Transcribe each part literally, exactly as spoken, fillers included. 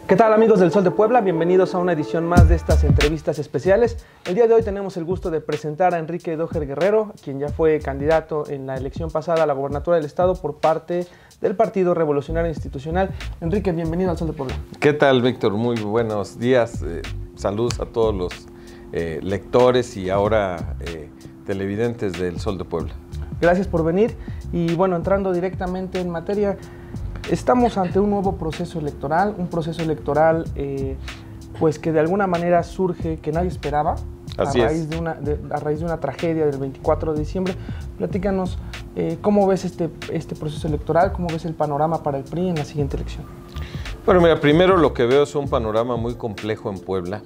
¿Qué tal, amigos del Sol de Puebla? Bienvenidos a una edición más de estas entrevistas especiales. El día de hoy tenemos el gusto de presentar a Enrique Dóger Guerrero, quien ya fue candidato en la elección pasada a la gobernatura del estado por parte del Partido Revolucionario Institucional. Enrique, bienvenido al Sol de Puebla. ¿Qué tal, Víctor? Muy buenos días. Eh, saludos a todos los eh, lectores y ahora eh, televidentes del Sol de Puebla. Gracias por venir y bueno, entrando directamente en materia, estamos ante un nuevo proceso electoral, un proceso electoral eh, pues que de alguna manera surge, que nadie esperaba, Así a raíz, es. de una, de, a raíz de una tragedia del veinticuatro de diciembre. Platícanos eh, cómo ves este, este proceso electoral, cómo ves el panorama para el P R I en la siguiente elección. Bueno, mira, primero lo que veo es un panorama muy complejo en Puebla,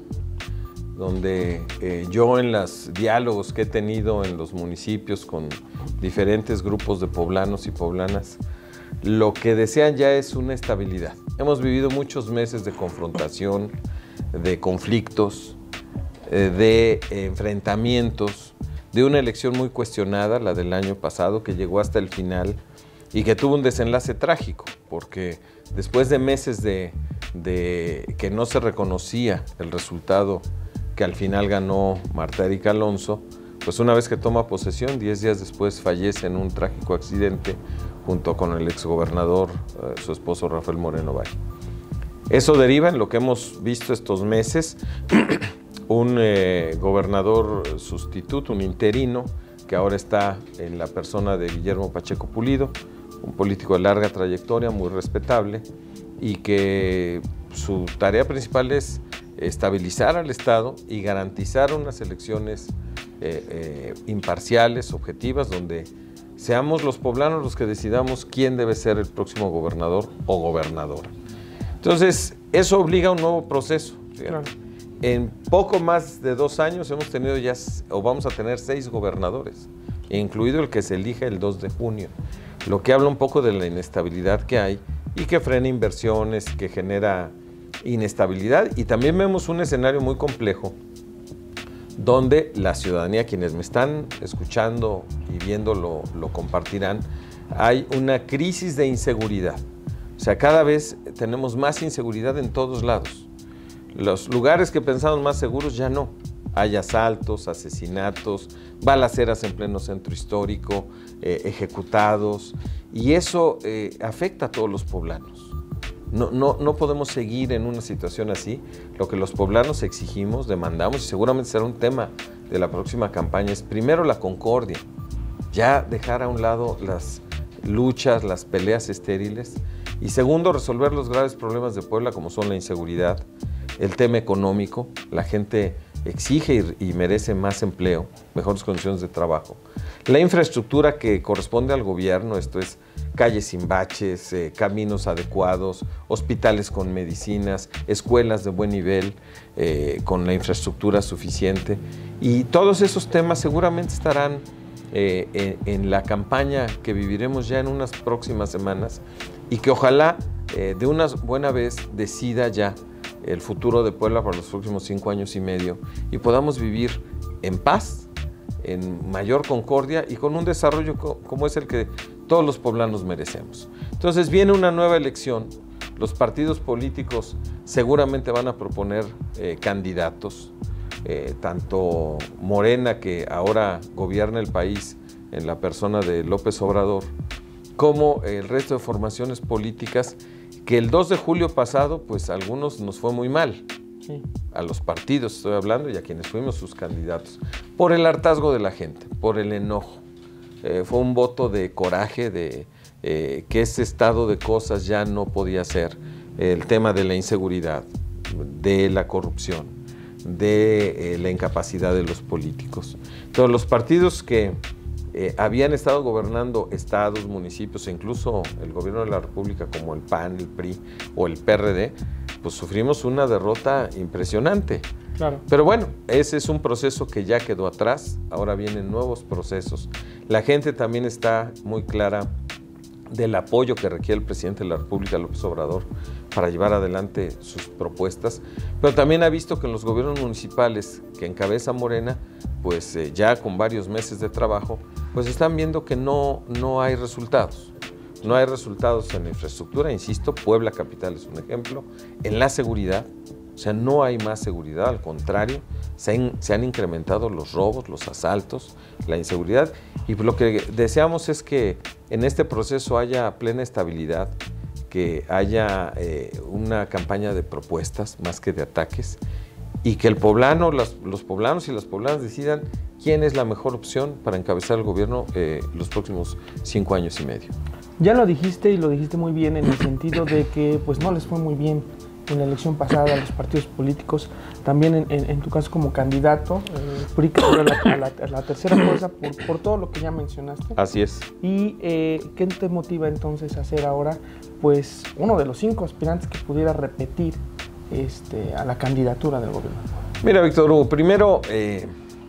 donde eh, yo en los diálogos que he tenido en los municipios con diferentes grupos de poblanos y poblanas, lo que desean ya es una estabilidad. Hemos vivido muchos meses de confrontación, de conflictos, eh, de enfrentamientos, de una elección muy cuestionada, la del año pasado, que llegó hasta el final y que tuvo un desenlace trágico, porque después de meses de, de que no se reconocía el resultado que al final ganó Marta Erika Alonso, pues una vez que toma posesión, diez días después fallece en un trágico accidente junto con el exgobernador, eh, su esposo Rafael Moreno Valle. Eso deriva en lo que hemos visto estos meses, un eh, gobernador sustituto, un interino, que ahora está en la persona de Guillermo Pacheco Pulido, un político de larga trayectoria, muy respetable, y que su tarea principal es estabilizar al Estado y garantizar unas elecciones eh, eh, imparciales, objetivas, donde seamos los poblanos los que decidamos quién debe ser el próximo gobernador o gobernadora. Entonces, eso obliga a un nuevo proceso. Claro. En poco más de dos años hemos tenido ya, o vamos a tener seis gobernadores, incluido el que se elige el dos de junio, lo que habla un poco de la inestabilidad que hay y que frena inversiones, que genera inestabilidad, y también vemos un escenario muy complejo donde la ciudadanía, quienes me están escuchando y viendo lo, lo compartirán, hay una crisis de inseguridad. O sea, cada vez tenemos más inseguridad en todos lados. Los lugares que pensamos más seguros ya no. Hay asaltos, asesinatos, balaceras en pleno centro histórico, eh, ejecutados, y eso eh, afecta a todos los poblanos. No, no, no podemos seguir en una situación así. Lo que los poblanos exigimos, demandamos, y seguramente será un tema de la próxima campaña, es primero la concordia, ya dejar a un lado las luchas, las peleas estériles, y segundo, resolver los graves problemas de Puebla, como son la inseguridad, el tema económico. La gente exige y, y merece más empleo, mejores condiciones de trabajo. La infraestructura que corresponde al gobierno, esto es calles sin baches, eh, caminos adecuados, hospitales con medicinas, escuelas de buen nivel, eh, con la infraestructura suficiente. Y todos esos temas seguramente estarán eh, en, en la campaña que viviremos ya en unas próximas semanas, y que ojalá eh, de una buena vez decida ya el futuro de Puebla para los próximos cinco años y medio, y podamos vivir en paz, en mayor concordia y con un desarrollo como es el que todos los poblanos merecemos. Entonces viene una nueva elección, los partidos políticos seguramente van a proponer eh, candidatos, eh, tanto Morena, que ahora gobierna el país en la persona de López Obrador, como el resto de formaciones políticas, que el dos de julio pasado, pues a algunos nos fue muy mal. Sí. A los partidos estoy hablando y a quienes fuimos sus candidatos, por el hartazgo de la gente, por el enojo. Eh, fue un voto de coraje, de eh, que ese estado de cosas ya no podía ser. El tema de la inseguridad, de la corrupción, de eh, la incapacidad de los políticos. Entonces, los partidos que eh, habían estado gobernando estados, municipios e incluso el gobierno de la República, como el P A N, el P R I o el P R D, pues sufrimos una derrota impresionante. Claro. Pero bueno, ese es un proceso que ya quedó atrás, ahora vienen nuevos procesos. La gente también está muy clara del apoyo que requiere el presidente de la República, López Obrador, para llevar adelante sus propuestas, pero también ha visto que en los gobiernos municipales que encabeza Morena, pues eh, ya con varios meses de trabajo, pues están viendo que no, no hay resultados. No hay resultados en la infraestructura, insisto, Puebla capital es un ejemplo. En la seguridad, o sea, no hay más seguridad, al contrario, se han, se han incrementado los robos, los asaltos, la inseguridad, y lo que deseamos es que en este proceso haya plena estabilidad, que haya eh, una campaña de propuestas más que de ataques, y que el poblano, las, los poblanos y las poblanas decidan quién es la mejor opción para encabezar el gobierno eh, los próximos cinco años y medio. Ya lo dijiste y lo dijiste muy bien en el sentido de que pues no les fue muy bien en la elección pasada a los partidos políticos, también en, en, en tu caso como candidato, eh, P R I quedó a la, a, la, a la tercera fuerza por, por todo lo que ya mencionaste. Así es. ¿Y eh, qué te motiva entonces a ser ahora pues uno de los cinco aspirantes que pudiera repetir este, a la candidatura del gobierno? Mira, Víctor Hugo, primero, eh,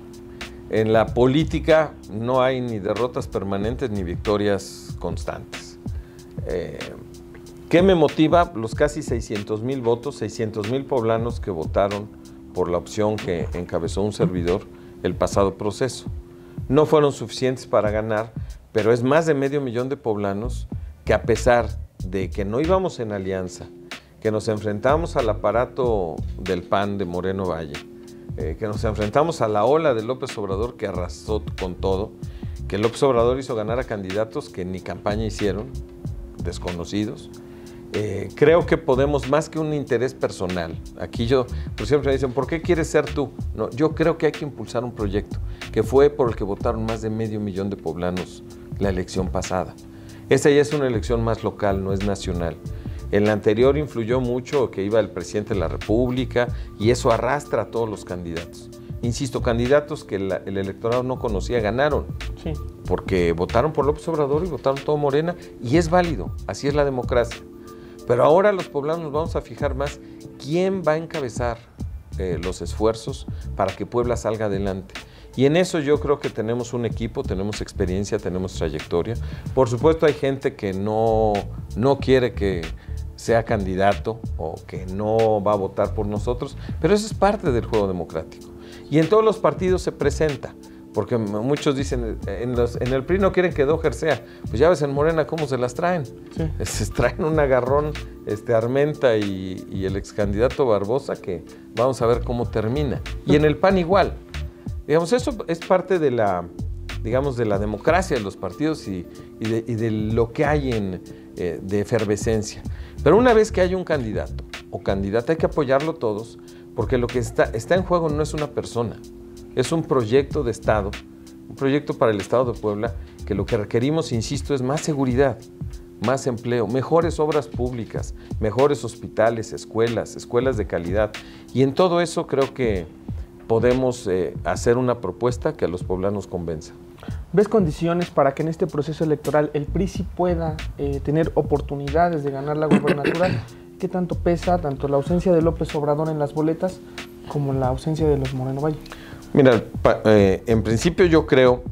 en la política no hay ni derrotas permanentes ni victorias constantes. Eh, ¿Qué me motiva? Los casi seiscientos mil votos, seiscientos mil poblanos que votaron por la opción que encabezó un servidor el pasado proceso. No fueron suficientes para ganar, pero es más de medio millón de poblanos que, a pesar de que no íbamos en alianza, que nos enfrentamos al aparato del P A N de Moreno Valle, eh, que nos enfrentamos a la ola de López Obrador que arrasó con todo, que López Obrador hizo ganar a candidatos que ni campaña hicieron, desconocidos. Eh, creo que podemos, más que un interés personal, aquí yo, por siempre me dicen, ¿por qué quieres ser tú? No, yo creo que hay que impulsar un proyecto que fue por el que votaron más de medio millón de poblanos la elección pasada. Esta ya es una elección más local, no es nacional. En la anterior influyó mucho que iba el presidente de la República y eso arrastra a todos los candidatos. Insisto, candidatos que la, el electorado no conocía ganaron, sí, porque votaron por López Obrador y votaron todo Morena, y es válido, así es la democracia. Pero ahora los poblanos nos vamos a fijar más quién va a encabezar eh, los esfuerzos para que Puebla salga adelante. Y en eso yo creo que tenemos un equipo, tenemos experiencia, tenemos trayectoria. Por supuesto hay gente que no, no quiere que sea candidato o que no va a votar por nosotros, pero eso es parte del juego democrático. Y en todos los partidos se presenta, porque muchos dicen, en, los, en el P R I no quieren que Doher sea, pues ya ves en Morena cómo se las traen. Sí. Se traen un agarrón, este, Armenta y, y el ex candidato Barbosa, que vamos a ver cómo termina. Y en el P A N igual. Digamos, eso es parte de la, digamos, de la democracia de los partidos y, y, de, y de lo que hay en, eh, de efervescencia. Pero una vez que hay un candidato o candidata hay que apoyarlo todos, porque lo que está, está en juego no es una persona, es un proyecto de Estado, un proyecto para el Estado de Puebla, que lo que requerimos, insisto, es más seguridad, más empleo, mejores obras públicas, mejores hospitales, escuelas, escuelas de calidad. Y en todo eso creo que podemos eh, hacer una propuesta que a los poblanos convenza. ¿Ves condiciones para que en este proceso electoral el P R I sí pueda eh, tener oportunidades de ganar la gobernatura? ¿Qué tanto pesa tanto la ausencia de López Obrador en las boletas como la ausencia de los Moreno Valle? Mira, pa, eh, en principio yo creo,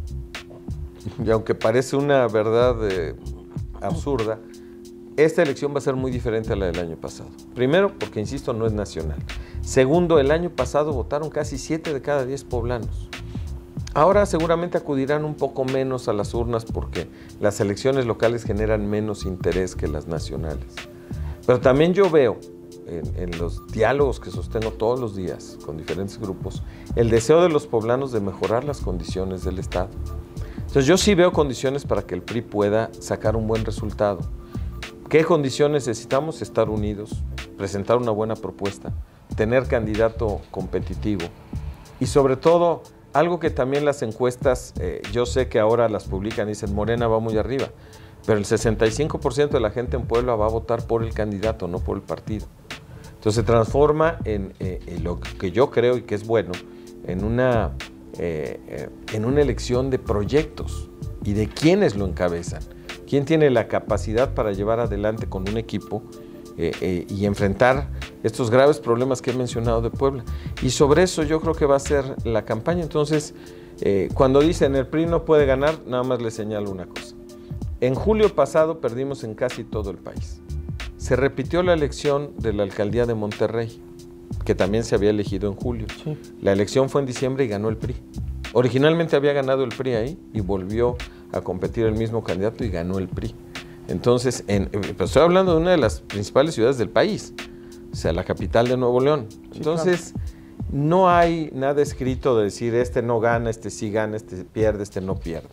y aunque parece una verdad eh, absurda, esta elección va a ser muy diferente a la del año pasado. Primero, porque, insisto, no es nacional. Segundo, el año pasado votaron casi siete de cada diez poblanos. Ahora seguramente acudirán un poco menos a las urnas porque las elecciones locales generan menos interés que las nacionales. Pero también yo veo en, en los diálogos que sostengo todos los días con diferentes grupos el deseo de los poblanos de mejorar las condiciones del Estado. Entonces yo sí veo condiciones para que el P R I pueda sacar un buen resultado. ¿Qué condiciones necesitamos? Estar unidos, presentar una buena propuesta, tener candidato competitivo y sobre todo algo que también las encuestas, eh, yo sé que ahora las publican y dicen Morena va muy arriba, pero el sesenta y cinco por ciento de la gente en Puebla va a votar por el candidato, no por el partido. Entonces se transforma en, eh, en lo que yo creo y que es bueno, en una, eh, eh, en una elección de proyectos y de quiénes lo encabezan. ¿Quién tiene la capacidad para llevar adelante con un equipo eh, eh, y enfrentar estos graves problemas que he mencionado de Puebla? Y sobre eso yo creo que va a ser la campaña. Entonces, eh, cuando dicen el P R I no puede ganar, nada más les señalo una cosa. En julio pasado perdimos en casi todo el país. Se repitió la elección de la alcaldía de Monterrey, que también se había elegido en julio. Sí. La elección fue en diciembre y ganó el P R I. Originalmente había ganado el P R I ahí y volvió a competir el mismo candidato y ganó el P R I. Entonces, en, pues estoy hablando de una de las principales ciudades del país, o sea, la capital de Nuevo León. Entonces, claro, no hay nada escrito de decir este no gana, este sí gana, este pierde, este no pierde.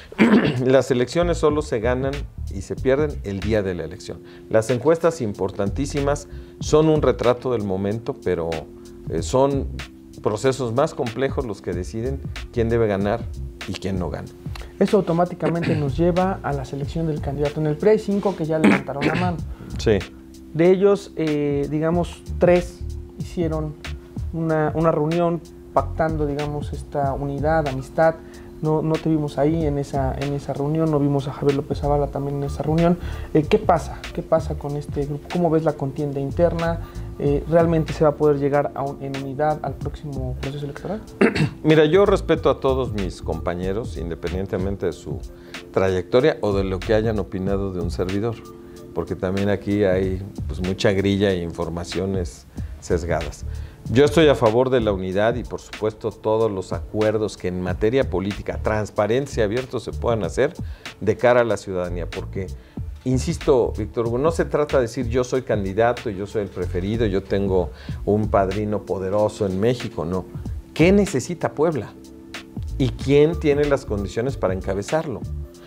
Las elecciones solo se ganan y se pierden el día de la elección. Las encuestas importantísimas son un retrato del momento, pero eh, son procesos más complejos los que deciden quién debe ganar y quién no gana. Eso automáticamente nos lleva a la selección del candidato. En el P R I hay cinco que ya levantaron la mano. Sí. De ellos, eh, digamos, tres hicieron una, una reunión pactando, digamos, esta unidad, amistad. No, no te vimos ahí en esa, en esa reunión, no vimos a Javier López Zavala también en esa reunión. Eh, ¿Qué pasa? ¿Qué pasa con este grupo? ¿Cómo ves la contienda interna? Eh, ¿Realmente se va a poder llegar a un, en unidad al próximo proceso electoral? Mira, yo respeto a todos mis compañeros, independientemente de su trayectoria o de lo que hayan opinado de un servidor, porque también aquí hay pues, mucha grilla e informaciones sesgadas. Yo estoy a favor de la unidad y, por supuesto, todos los acuerdos que en materia política, transparentes y abiertos se puedan hacer de cara a la ciudadanía, porque, insisto, Víctor Hugo, no se trata de decir yo soy candidato y yo soy el preferido, yo tengo un padrino poderoso en México, no. ¿Qué necesita Puebla? ¿Y quién tiene las condiciones para encabezarlo?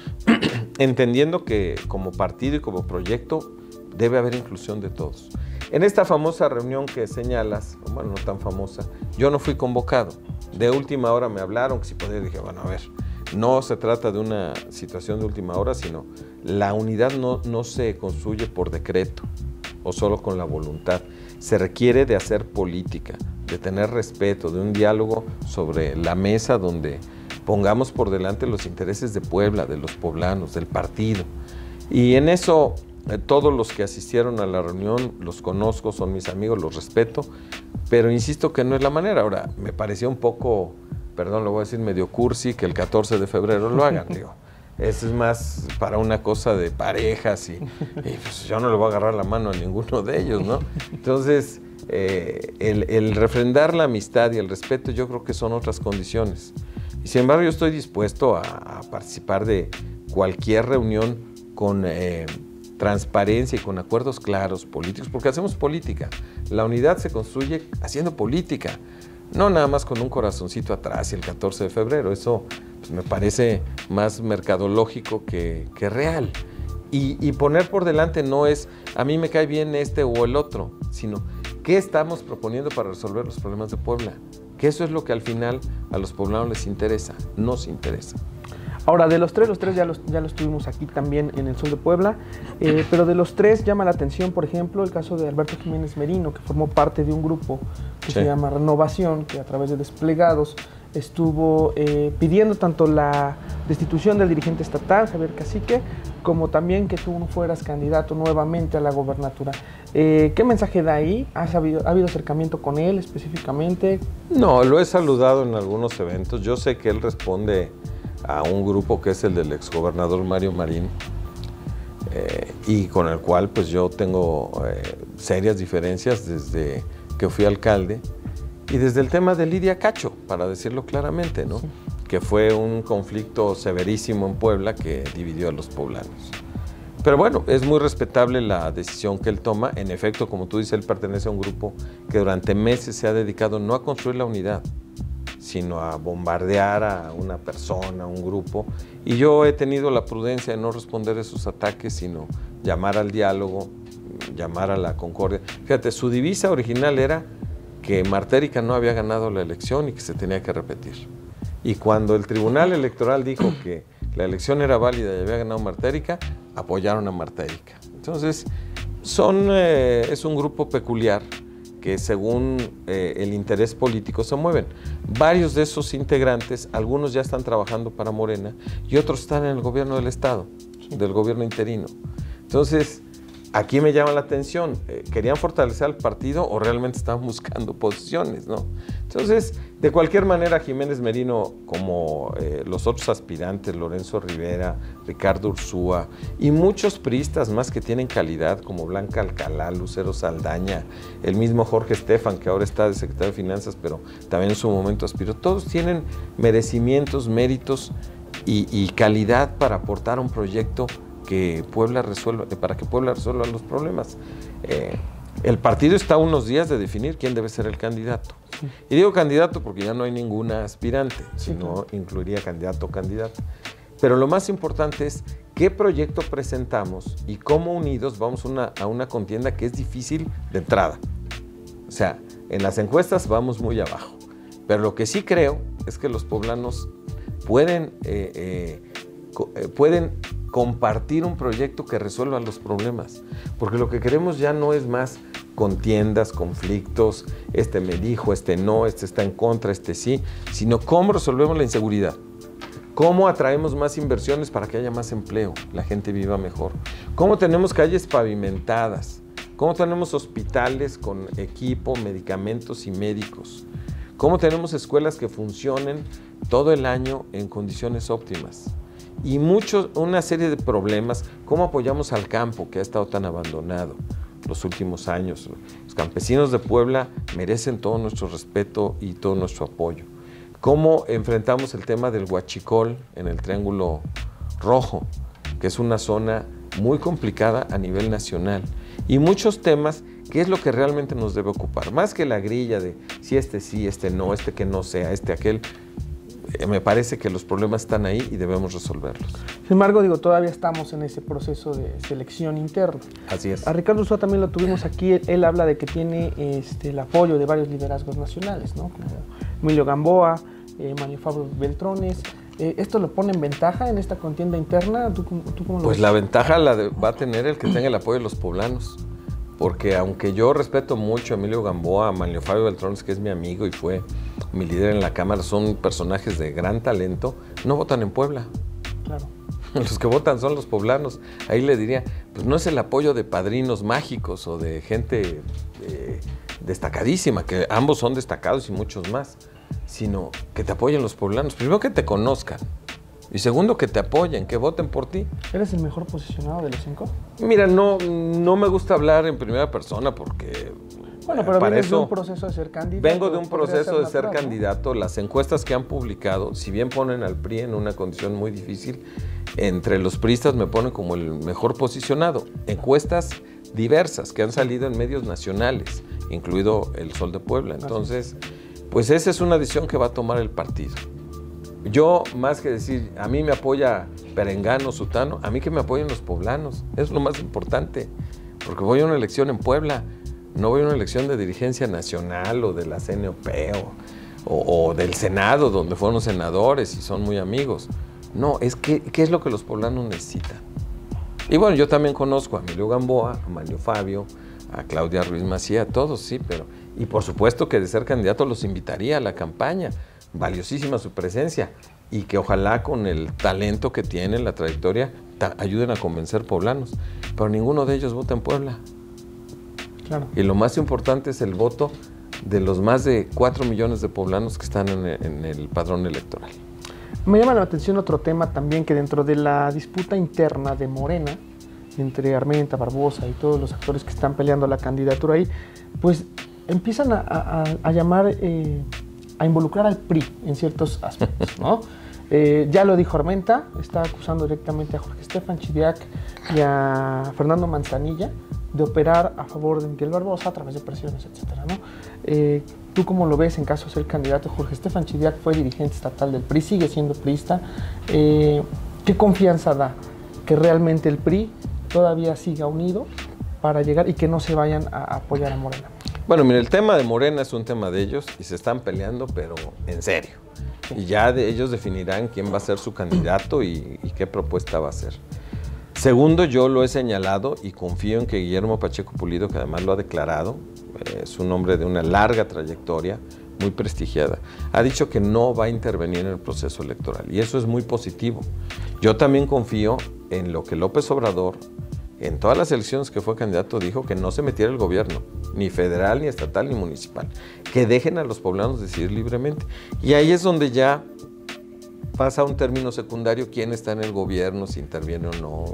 Entendiendo que como partido y como proyecto debe haber inclusión de todos. En esta famosa reunión que señalas, bueno, no tan famosa, yo no fui convocado. De última hora me hablaron, que si podía, dije, bueno, a ver, no se trata de una situación de última hora, sino la unidad no, no se construye por decreto o solo con la voluntad. Se requiere de hacer política, de tener respeto, de un diálogo sobre la mesa donde pongamos por delante los intereses de Puebla, de los poblanos, del partido. Y en eso, eh, todos los que asistieron a la reunión los conozco, son mis amigos, los respeto, pero insisto que no es la manera. Ahora, me pareció un poco, perdón, lo voy a decir medio cursi, que el catorce de febrero lo hagan, digo. Eso es más para una cosa de parejas y, y pues yo no le voy a agarrar la mano a ninguno de ellos, ¿no? Entonces, eh, el, el refrendar la amistad y el respeto yo creo que son otras condiciones. Y sin embargo yo estoy dispuesto a, a participar de cualquier reunión con eh, transparencia y con acuerdos claros políticos, porque hacemos política. La unidad se construye haciendo política, no nada más con un corazoncito atrás y el catorce de febrero. Eso pues, me parece más mercadológico que, que real. Y, y poner por delante no es a mí me cae bien este o el otro, sino qué estamos proponiendo para resolver los problemas de Puebla. Que eso es lo que al final a los poblanos les interesa, nos interesa. Ahora, de los tres, los tres ya los, ya los tuvimos aquí también en el Sol de Puebla, eh, pero de los tres llama la atención, por ejemplo, el caso de Alberto Jiménez Merino, que formó parte de un grupo que sí. se llama Renovación, que a través de desplegados estuvo eh, pidiendo tanto la destitución del dirigente estatal, Javier Cacique, como también que tú no fueras candidato nuevamente a la gobernatura. Eh, ¿Qué mensaje da ahí? ¿Has habido, ¿Ha habido acercamiento con él específicamente? No, lo he saludado en algunos eventos. Yo sé que él responde a un grupo que es el del exgobernador Mario Marín, eh, y con el cual pues yo tengo eh, serias diferencias desde que fui alcalde y desde el tema de Lidia Cacho, para decirlo claramente, ¿no? Sí. Que fue un conflicto severísimo en Puebla que dividió a los poblanos. Pero bueno, es muy respetable la decisión que él toma. En efecto, como tú dices, él pertenece a un grupo que durante meses se ha dedicado no a construir la unidad, sino a bombardear a una persona, a un grupo. Y yo he tenido la prudencia de no responder a esos ataques, sino llamar al diálogo, llamar a la concordia. Fíjate, su divisa original era que Marta Erika no había ganado la elección y que se tenía que repetir. Y cuando el Tribunal Electoral dijo que la elección era válida y había ganado Marta Erika, apoyaron a Marta Erika. Entonces, son, eh, es un grupo peculiar que según eh, el interés político se mueven. Varios de esos integrantes, algunos ya están trabajando para Morena y otros están en el gobierno del Estado, sí. del gobierno interino. Entonces, aquí me llama la atención, eh, ¿querían fortalecer al partido o realmente estaban buscando posiciones, no? Entonces, de cualquier manera, Jiménez Merino, como eh, los otros aspirantes, Lorenzo Rivera, Ricardo Ursúa y muchos priistas más que tienen calidad, como Blanca Alcalá, Lucero Saldaña, el mismo Jorge Estefan, que ahora está de secretario de Finanzas, pero también en su momento aspiró, todos tienen merecimientos, méritos y, y calidad para aportar un proyecto que Puebla resuelva, para que Puebla resuelva los problemas. Eh, el partido está a unos días de definir quién debe ser el candidato. Sí. Y digo candidato porque ya no hay ninguna aspirante, sí, sino claro. incluiría candidato o candidata. Pero lo más importante es qué proyecto presentamos y cómo unidos vamos una, a una contienda que es difícil de entrada. O sea, en las encuestas vamos muy abajo. Pero lo que sí creo es que los poblanos pueden, eh, eh, co eh, pueden compartir un proyecto que resuelva los problemas. Porque lo que queremos ya no es más contiendas, conflictos, este me dijo, este no, este está en contra, este sí, sino cómo resolvemos la inseguridad. ¿Cómo atraemos más inversiones para que haya más empleo, la gente viva mejor? ¿Cómo tenemos calles pavimentadas? ¿Cómo tenemos hospitales con equipo, medicamentos y médicos? ¿Cómo tenemos escuelas que funcionen todo el año en condiciones óptimas? Y muchos, una serie de problemas. ¿Cómo apoyamos al campo que ha estado tan abandonado los últimos años? Los campesinos de Puebla merecen todo nuestro respeto y todo nuestro apoyo. ¿Cómo enfrentamos el tema del huachicol en el Triángulo Rojo, que es una zona muy complicada a nivel nacional? Y muchos temas, que es lo que realmente nos debe ocupar. Más que la grilla de si este sí, este no, este que no sea, este aquel, eh, me parece que los problemas están ahí y debemos resolverlos. Sin embargo, digo, todavía estamos en ese proceso de selección interna. Así es. A Ricardo Ursúa también lo tuvimos aquí. Él, él habla de que tiene este, el apoyo de varios liderazgos nacionales, ¿no? Como Emilio Gamboa, Eh, Mario Fabio Beltrones. Eh, ¿Esto lo pone en ventaja en esta contienda interna? ¿Tú, tú cómo lo pues ves? La ventaja la de, va a tener el que tenga el apoyo de los poblanos. Porque aunque yo respeto mucho a Emilio Gamboa, a Mario Fabio Beltrones, que es mi amigo y fue mi líder en la Cámara, son personajes de gran talento, no votan en Puebla. Claro. Los que votan son los poblanos. Ahí le diría, pues no es el apoyo de padrinos mágicos o de gente eh, destacadísima, que ambos son destacados y muchos más, sino que te apoyen los poblanos. Primero, que te conozcan. Y segundo, que te apoyen, que voten por ti. ¿Eres el mejor posicionado de los cinco? Mira, no, no me gusta hablar en primera persona porque... Bueno, pero para eso, de un proceso de ser candidato. Vengo de un proceso de ser natural, candidato. ¿no? Las encuestas que han publicado, si bien ponen al P R I en una condición muy difícil, entre los priistas me ponen como el mejor posicionado. Encuestas diversas que han salido en medios nacionales, incluido El Sol de Puebla. Entonces... pues esa es una decisión que va a tomar el partido. Yo, más que decir, a mí me apoya Perengano, Sutano, a mí que me apoyen los poblanos. Es lo más importante, porque voy a una elección en Puebla, no voy a una elección de dirigencia nacional o de la C N O P o, o, o del Senado, donde fueron senadores y son muy amigos. No, es que, ¿qué es lo que los poblanos necesitan? Y bueno, yo también conozco a Emilio Gamboa, a Mario Fabio, a Claudia Ruiz Macía, a todos, sí, pero... Y por supuesto que de ser candidato los invitaría a la campaña, valiosísima su presencia, y que ojalá con el talento que tienen, la trayectoria, ayuden a convencer poblanos. Pero ninguno de ellos vota en Puebla. Claro. Y lo más importante es el voto de los más de cuatro millones de poblanos que están en el, en el padrón electoral. Me llama la atención otro tema también, que dentro de la disputa interna de Morena, entre Armenta, Barbosa y todos los actores que están peleando la candidatura ahí, pues empiezan a, a, a llamar, eh, a involucrar al P R I en ciertos aspectos, ¿no? Eh, ya lo dijo Armenta, está acusando directamente a Jorge Estefan Chidiac y a Fernando Manzanilla de operar a favor de Miguel Barbosa a través de presiones, etcétera, ¿no? Eh, ¿Tú cómo lo ves en caso de ser candidato? Jorge Estefan Chidiac fue dirigente estatal del P R I, sigue siendo priista. Eh, ¿Qué confianza da que realmente el P R I todavía siga unido para llegar y que no se vayan a apoyar a Morena? Bueno, mira, el tema de Morena es un tema de ellos y se están peleando, pero en serio. Y ya de ellos definirán quién va a ser su candidato y, y qué propuesta va a hacer. Segundo, yo lo he señalado y confío en que Guillermo Pacheco Pulido, que además lo ha declarado, eh, es un hombre de una larga trayectoria, muy prestigiada, ha dicho que no va a intervenir en el proceso electoral y eso es muy positivo. Yo también confío en lo que López Obrador, en todas las elecciones que fue candidato, dijo que no se metiera el gobierno, ni federal, ni estatal, ni municipal, que dejen a los poblanos decidir libremente. Y ahí es donde ya pasa a un término secundario quién está en el gobierno, si interviene o no.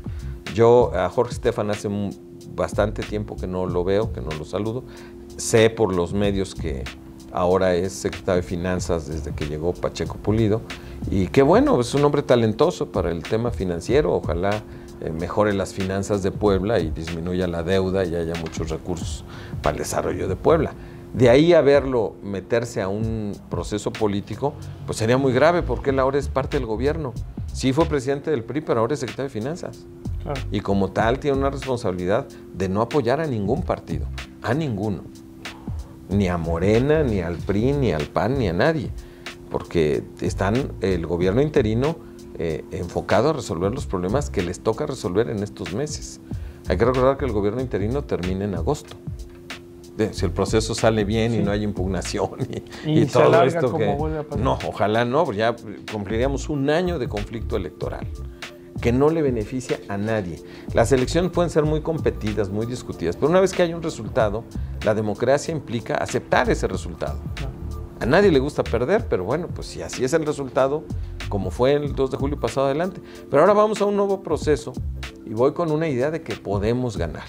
Yo a Jorge Estefan hace bastante tiempo que no lo veo, que no lo saludo. Sé por los medios que ahora es secretario de Finanzas desde que llegó Pacheco Pulido. Y qué bueno, es un hombre talentoso para el tema financiero, ojalá eh, mejore las finanzas de Puebla y disminuya la deuda y haya muchos recursos para el desarrollo de Puebla. De ahí a verlo meterse a un proceso político, pues sería muy grave porque él ahora es parte del gobierno. Sí fue presidente del P R I, pero ahora es secretario de Finanzas. Claro. Y como tal tiene una responsabilidad de no apoyar a ningún partido, a ninguno. Ni a Morena, ni al P R I, ni al P A N, ni a nadie. Porque están el gobierno interino eh, enfocado a resolver los problemas que les toca resolver en estos meses. Hay que recordar que el gobierno interino termina en agosto. Si el proceso sale bien sí. y no hay impugnación y, y, y todo esto que... No, ojalá no, ya cumpliríamos un año de conflicto electoral que no le beneficia a nadie. Las elecciones pueden ser muy competidas, muy discutidas, pero una vez que hay un resultado, la democracia implica aceptar ese resultado. A nadie le gusta perder, pero bueno, pues si así es el resultado, como fue el dos de julio pasado, adelante. Pero ahora vamos a un nuevo proceso y voy con una idea de que podemos ganar,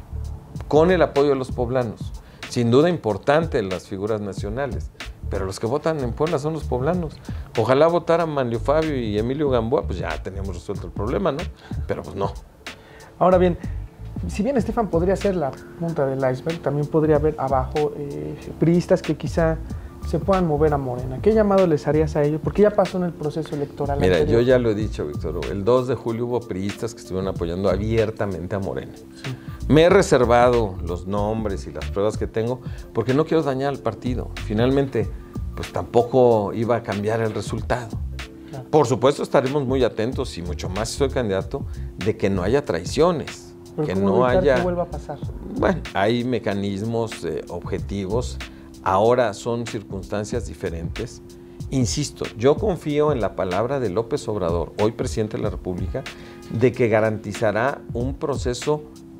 con el apoyo de los poblanos. Sin duda importante las figuras nacionales, pero los que votan en Puebla son los poblanos. Ojalá votaran Manlio Fabio y Emilio Gamboa, pues ya teníamos resuelto el problema, ¿no? Pero pues no. Ahora bien, si bien Estefan podría ser la punta del iceberg, también podría haber abajo eh, priistas que quizá se puedan mover a Morena. ¿Qué llamado les harías a ellos? Porque ya pasó en el proceso electoral Mira, anterior. Yo ya lo he dicho, Víctor, el dos de julio hubo priistas que estuvieron apoyando abiertamente a Morena. Sí. Me he reservado los nombres y las pruebas que tengo porque no quiero dañar al partido. Finalmente, pues tampoco iba a cambiar el resultado. Claro. Por supuesto, estaremos muy atentos y mucho más si soy candidato de que no haya traiciones. ¿Pero que cómo no haya que vuelva a pasar? Bueno, hay mecanismos eh, objetivos. Ahora son circunstancias diferentes. Insisto, yo confío en la palabra de López Obrador, hoy presidente de la República, de que garantizará un proceso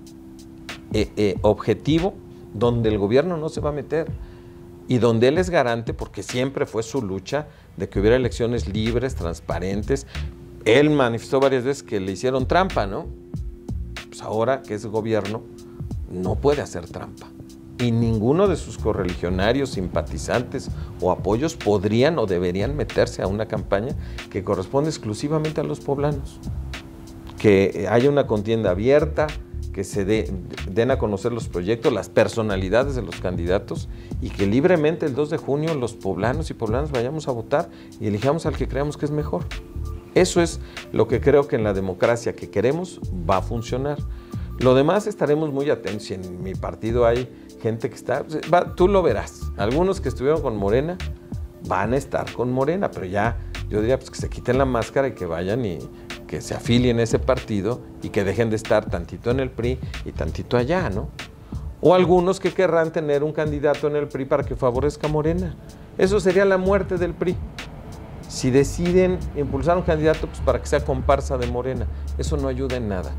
eh, eh, objetivo donde el gobierno no se va a meter y donde él es garante, porque siempre fue su lucha de que hubiera elecciones libres, transparentes. Él manifestó varias veces que le hicieron trampa, ¿no? Pues ahora que es gobierno, no puede hacer trampa. Y ninguno de sus correligionarios, simpatizantes o apoyos podrían o deberían meterse a una campaña que corresponde exclusivamente a los poblanos. Que haya una contienda abierta, que se de, den a conocer los proyectos, las personalidades de los candidatos y que libremente el dos de junio los poblanos y poblanas vayamos a votar y elijamos al que creamos que es mejor. Eso es lo que creo que en la democracia que queremos va a funcionar. Lo demás estaremos muy atentos. Si en mi partido hay gente que está, va, tú lo verás. Algunos que estuvieron con Morena van a estar con Morena, pero ya yo diría pues que se quiten la máscara y que vayan y que se afilien a ese partido y que dejen de estar tantito en el P R I y tantito allá, ¿no? O algunos que querrán tener un candidato en el P R I para que favorezca a Morena. Eso sería la muerte del P R I. Si deciden impulsar un candidato pues para que sea comparsa de Morena, eso no ayuda en nada,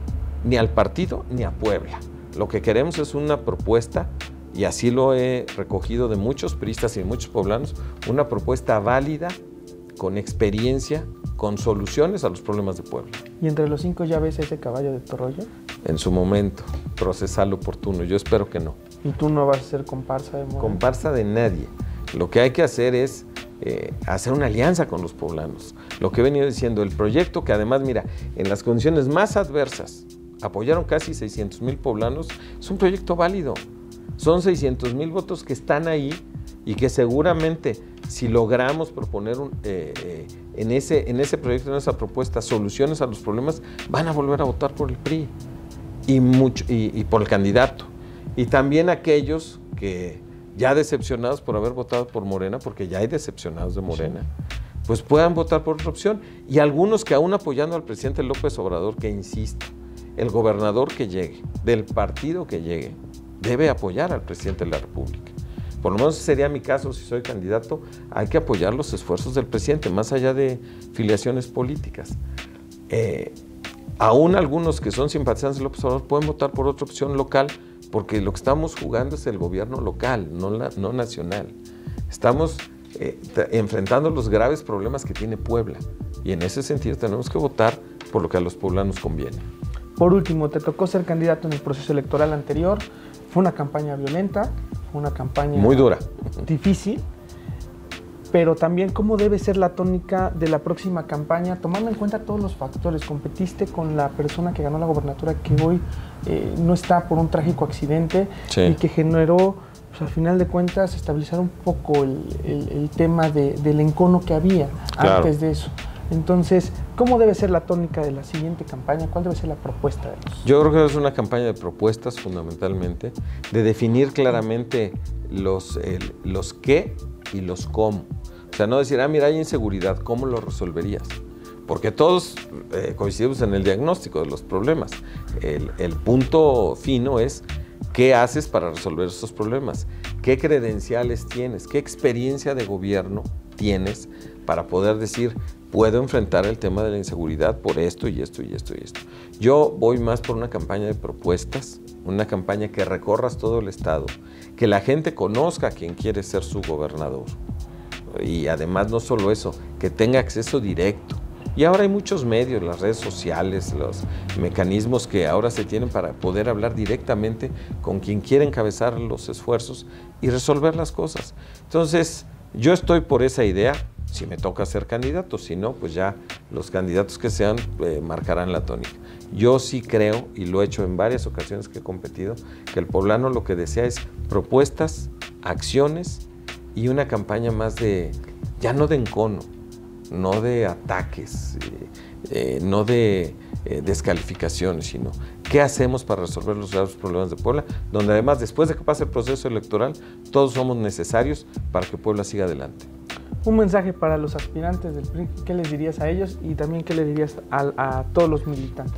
ni al partido ni a Puebla. Lo que queremos es una propuesta, y así lo he recogido de muchos priistas y de muchos poblanos, una propuesta válida, con experiencia, con soluciones a los problemas de Puebla. ¿Y entre los cinco ya ves ese caballo de Torroya? En su momento, procesal oportuno. Yo espero que no. ¿Y tú no vas a ser comparsa de Morena? Comparsa de nadie. Lo que hay que hacer es eh, hacer una alianza con los poblanos. Lo que he venido diciendo, el proyecto que además, mira, en las condiciones más adversas, apoyaron casi seiscientos mil poblanos, es un proyecto válido. Son seiscientos mil votos que están ahí y que seguramente si logramos proponer un, eh, eh, en, ese, en ese proyecto, en esa propuesta, soluciones a los problemas, van a volver a votar por el P R I y, mucho, y, y por el candidato. Y también aquellos que ya decepcionados por haber votado por Morena, porque ya hay decepcionados de Morena, sí, pues puedan votar por otra opción. Y algunos que aún apoyando al presidente López Obrador, que insisto, el gobernador que llegue, del partido que llegue, debe apoyar al presidente de la República. Por lo menos sería mi caso si soy candidato, hay que apoyar los esfuerzos del presidente, más allá de filiaciones políticas. Eh, aún algunos que son simpatizantes de López Obrador pueden votar por otra opción local, porque lo que estamos jugando es el gobierno local, no, la, no nacional. Estamos eh, enfrentando los graves problemas que tiene Puebla, y en ese sentido tenemos que votar por lo que a los poblanos conviene. Por último, te tocó ser candidato en el proceso electoral anterior. Fue una campaña violenta, fue una campaña muy dura, difícil, pero también cómo debe ser la tónica de la próxima campaña, tomando en cuenta todos los factores. Competiste con la persona que ganó la gobernatura, que hoy eh, no está por un trágico accidente, sí, y que generó, pues, al final de cuentas, estabilizar un poco el, el, el tema de, del encono que había, claro, antes de eso. Entonces, ¿cómo debe ser la tónica de la siguiente campaña? ¿Cuál debe ser la propuesta de los? Yo creo que es una campaña de propuestas, fundamentalmente, de definir claramente los, el, los qué y los cómo. O sea, no decir, ah, mira, hay inseguridad, ¿cómo lo resolverías? Porque todos eh, coincidimos en el diagnóstico de los problemas. El, el punto fino es, ¿qué haces para resolver esos problemas? ¿Qué credenciales tienes? ¿Qué experiencia de gobierno tienes para poder decir, puedo enfrentar el tema de la inseguridad por esto y esto y esto y esto? Yo voy más por una campaña de propuestas, una campaña que recorras todo el estado, que la gente conozca a quien quiere ser su gobernador. Y además no solo eso, que tenga acceso directo. Y ahora hay muchos medios, las redes sociales, los mecanismos que ahora se tienen para poder hablar directamente con quien quiere encabezar los esfuerzos y resolver las cosas. Entonces, yo estoy por esa idea, si me toca ser candidato, si no, pues ya los candidatos que sean eh, marcarán la tónica. Yo sí creo, y lo he hecho en varias ocasiones que he competido, que el poblano lo que desea es propuestas, acciones y una campaña más de, ya no de encono, no de ataques, eh, eh, no de eh, descalificaciones, sino qué hacemos para resolver los graves problemas de Puebla, donde además después de que pase el proceso electoral, todos somos necesarios para que Puebla siga adelante. Un mensaje para los aspirantes del P R I, ¿qué les dirías a ellos y también qué les dirías a, a todos los militantes?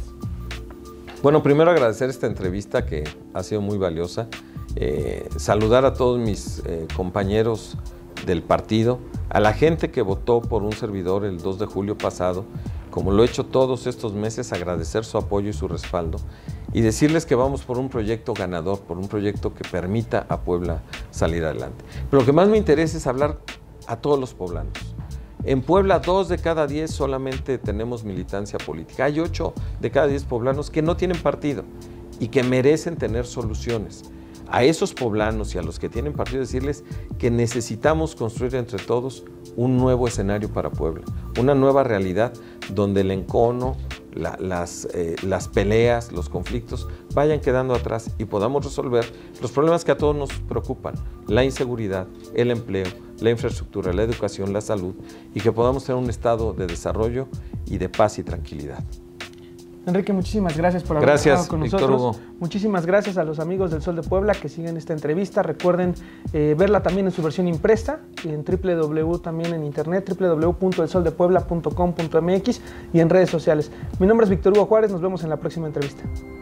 Bueno, primero agradecer esta entrevista que ha sido muy valiosa, eh, saludar a todos mis eh, compañeros del partido, a la gente que votó por un servidor el dos de julio pasado, como lo he hecho todos estos meses, agradecer su apoyo y su respaldo y decirles que vamos por un proyecto ganador, por un proyecto que permita a Puebla salir adelante. Pero lo que más me interesa es hablar a todos los poblanos. En Puebla, dos de cada diez solamente tenemos militancia política. Hay ocho de cada diez poblanos que no tienen partido y que merecen tener soluciones. A esos poblanos y a los que tienen partido decirles que necesitamos construir entre todos un nuevo escenario para Puebla, una nueva realidad donde el encono, la, las, eh, las peleas, los conflictos vayan quedando atrás y podamos resolver los problemas que a todos nos preocupan, la inseguridad, el empleo, la infraestructura, la educación, la salud, y que podamos tener un estado de desarrollo y de paz y tranquilidad. Enrique, muchísimas gracias por haber gracias, estado con Víctor nosotros. Hugo. Muchísimas gracias a los amigos del Sol de Puebla que siguen esta entrevista. Recuerden eh, verla también en su versión impresa y en doble u doble u doble u también en internet, doble u doble u doble u punto el sol de puebla punto com punto m x y en redes sociales. Mi nombre es Víctor Hugo Juárez, nos vemos en la próxima entrevista.